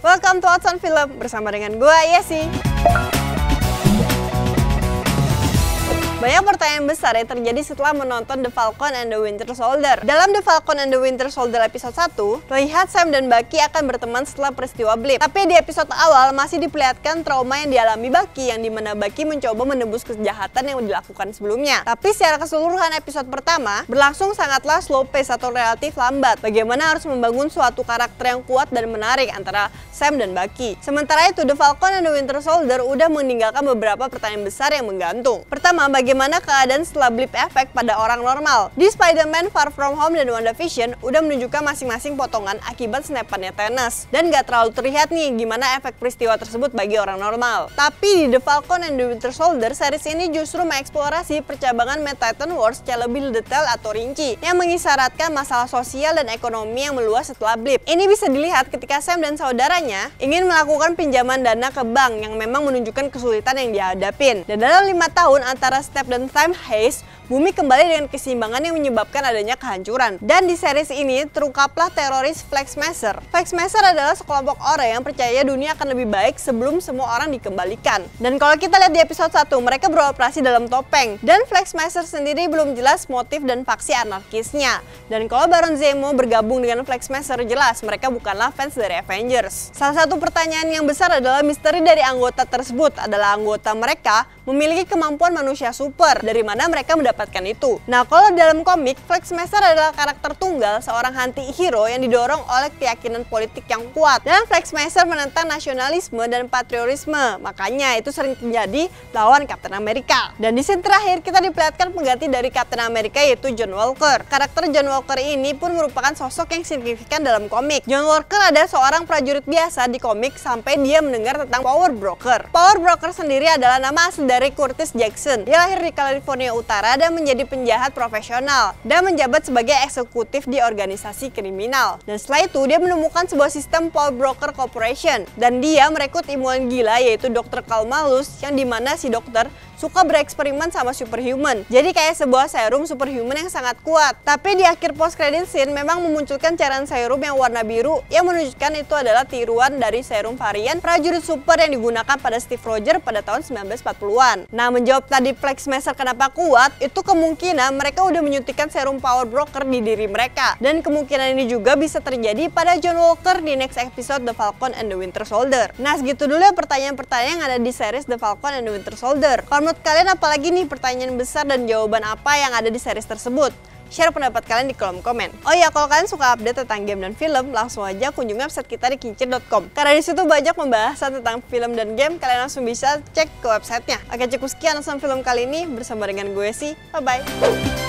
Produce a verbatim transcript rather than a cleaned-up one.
Welcome to Thoughts on Film bersama dengan gue, Yesi. Banyak pertanyaan besar yang terjadi setelah menonton The Falcon and the Winter Soldier. Dalam The Falcon and the Winter Soldier episode satu, terlihat Sam dan Bucky akan berteman setelah peristiwa blip. Tapi di episode awal masih diperlihatkan trauma yang dialami Bucky, yang dimana Bucky mencoba menebus kejahatan yang dilakukan sebelumnya. Tapi secara keseluruhan episode pertama berlangsung sangatlah slow pace atau relatif lambat. Bagaimana harus membangun suatu karakter yang kuat dan menarik antara Sam dan Bucky. Sementara itu, The Falcon and the Winter Soldier udah meninggalkan beberapa pertanyaan besar yang menggantung. Pertama, bagaimana Bagaimana keadaan setelah blip efek pada orang normal? Di Spider-Man Far From Home dan WandaVision udah menunjukkan masing-masing potongan akibat snapannya Thanos. Dan gak terlalu terlihat nih gimana efek peristiwa tersebut bagi orang normal. Tapi di The Falcon and the Winter Soldier, series ini justru mengeksplorasi percabangan Mad Titan Wars secara lebih detail atau rinci, yang mengisyaratkan masalah sosial dan ekonomi yang meluas setelah blip. Ini bisa dilihat ketika Sam dan saudaranya ingin melakukan pinjaman dana ke bank yang memang menunjukkan kesulitan yang dihadapin. Dan dalam lima tahun antara Step dan Time Heist, bumi kembali dengan keseimbangan yang menyebabkan adanya kehancuran. Dan di series ini terungkaplah teroris Flag Smasher. Flag Smasher adalah sekelompok orang yang percaya dunia akan lebih baik sebelum semua orang dikembalikan. Dan kalau kita lihat di episode satu, mereka beroperasi dalam topeng. Dan Flag Smasher sendiri belum jelas motif dan faksi anarkisnya. Dan kalau Baron Zemo bergabung dengan Flag Smasher, jelas mereka bukanlah fans dari Avengers. Salah satu pertanyaan yang besar adalah misteri dari anggota tersebut adalah anggota mereka memiliki kemampuan manusia super. Dari mana mereka mendapatkan itu? Nah, kalau dalam komik, Flag Smasher adalah karakter tunggal, seorang anti-hero yang didorong oleh keyakinan politik yang kuat. Dan Flag Smasher menentang nasionalisme dan patriotisme. Makanya itu sering terjadi lawan Captain America. Dan di scene terakhir kita diperlihatkan pengganti dari Captain America, yaitu John Walker. Karakter John Walker ini pun merupakan sosok yang signifikan dalam komik. John Walker adalah seorang prajurit biasa di komik sampai dia mendengar tentang Power Broker. Power Broker sendiri adalah nama asli dari Curtis Jackson. Dia lahir di California Utara dan menjadi penjahat profesional dan menjabat sebagai eksekutif di organisasi kriminal. Dan setelah itu dia menemukan sebuah sistem Power Broker Corporation dan dia merekrut ilmuwan gila, yaitu dokter Karl Malus, yang dimana si dokter suka bereksperimen sama superhuman. Jadi kayak sebuah serum superhuman yang sangat kuat. Tapi di akhir post credit scene memang memunculkan cairan serum yang warna biru yang menunjukkan itu adalah tiruan dari serum varian prajurit super yang digunakan pada Steve Rogers pada tahun sembilan belas empat puluhan. Nah, menjawab tadi Flag Smasher kenapa kuat, itu kemungkinan mereka udah menyuntikkan serum Power Broker di diri mereka. Dan kemungkinan ini juga bisa terjadi pada John Walker di next episode The Falcon and the Winter Soldier. Nah, segitu dulu ya pertanyaan-pertanyaan yang ada di series The Falcon and the Winter Soldier. Kalau menurut kalian apalagi nih pertanyaan besar dan jawaban apa yang ada di series tersebut? Share pendapat kalian di kolom komen. Oh iya, kalau kalian suka update tentang game dan film, langsung aja kunjungi website kita di kincir dot com. Karena di situ banyak pembahasan tentang film dan game, kalian langsung bisa cek ke websitenya. Oke, cukup sekian nonton film kali ini bersama dengan gue sih. Bye bye.